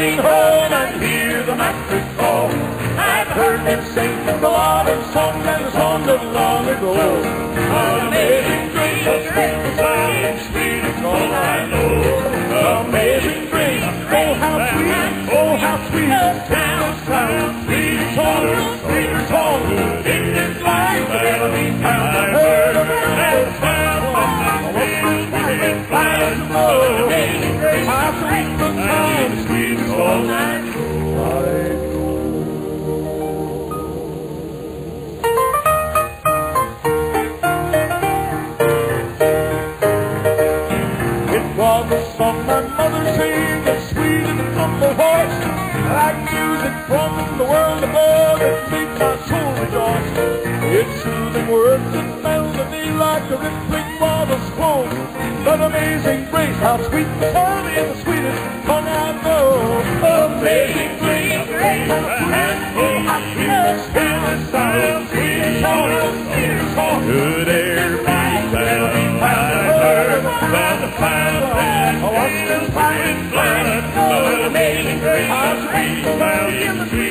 coming home and hear the master call. I've heard them sing the autumn song and the song of long ago. Amazing grace, the sound sweet is all I know. Amazing grace, oh how sweet, oh how sweet, sound sweet song, sweet song. In this life there'll be found. I've heard of that sound and amazing grace, amazing grace, how sweet the sound, sweet song I know. Was the song my mother sang, as sweet as a humble voice, like music from the world above, it made my soul rejoice. Its soothing words and melody, like the rippling waters flow. But amazing grace, how sweet the sound is, the sweetest song I know. Amazing grace, and oh how sweet the sound, sweet song, sweet song. Good air, peace, and found the fountain, washed in fire and blood, amazing grace, how sweet the sound in the sweet.